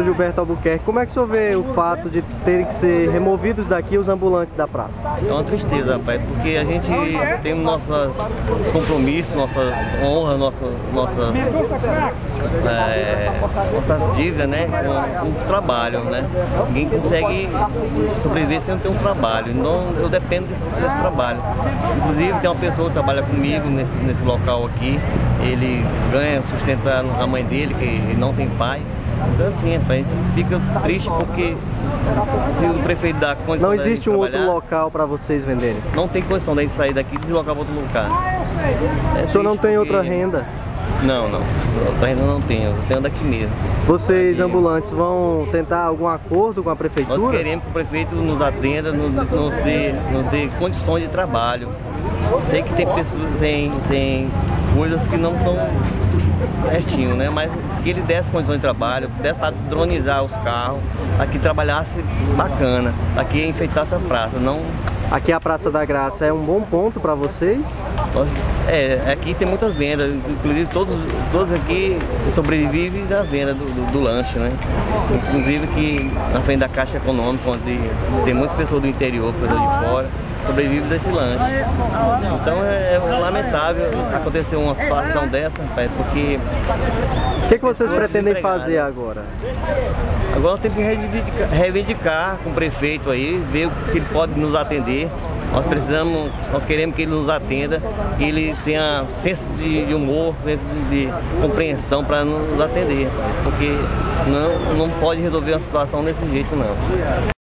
Gilberto Albuquerque, como é que o senhor vê o fato de terem que ser removidos daqui os ambulantes da praça? É uma tristeza, rapaz, porque a gente tem nossos compromissos, nossa honra, nossas dívidas, né, com o trabalho, né? Ninguém consegue sobreviver sem ter um trabalho, então eu dependo desse trabalho. Inclusive tem uma pessoa que trabalha comigo nesse local aqui, ele ganha, sustenta a mãe dele, que ele não tem pai. Então assim, a gente fica triste porque se o prefeito dá condição não existe um outro trabalhar, local para vocês venderem? não tem condição de sair daqui e deslocar para outro lugar. O senhor não tem outra renda? Não, outra renda não tenho, eu tenho daqui mesmo. Vocês ambulantes vão tentar algum acordo com a prefeitura? Nós queremos que o prefeito nos atenda, nos dê condições de trabalho. Sei que tem pessoas, tem coisas que não estão certinho, né? Mas que ele desse condições de trabalho, desse para dronizar os carros, aqui trabalhasse bacana, aqui enfeitasse a praça, não... Aqui a Praça da Graça é um bom ponto para vocês? Aqui tem muitas vendas, inclusive todos aqui sobrevivem da venda do lanche, né? Inclusive que na frente da Caixa Econômica, onde tem muitas pessoas do interior, pessoas de fora, sobrevivem desse lanche. Então é lamentável acontecer uma situação dessa, porque... O que vocês pretendem fazer agora? Agora temos que reivindicar com o prefeito aí, ver se ele pode nos atender. Nós queremos que ele nos atenda, que ele tenha senso de humor, senso de compreensão para nos atender, porque não pode resolver uma situação desse jeito não.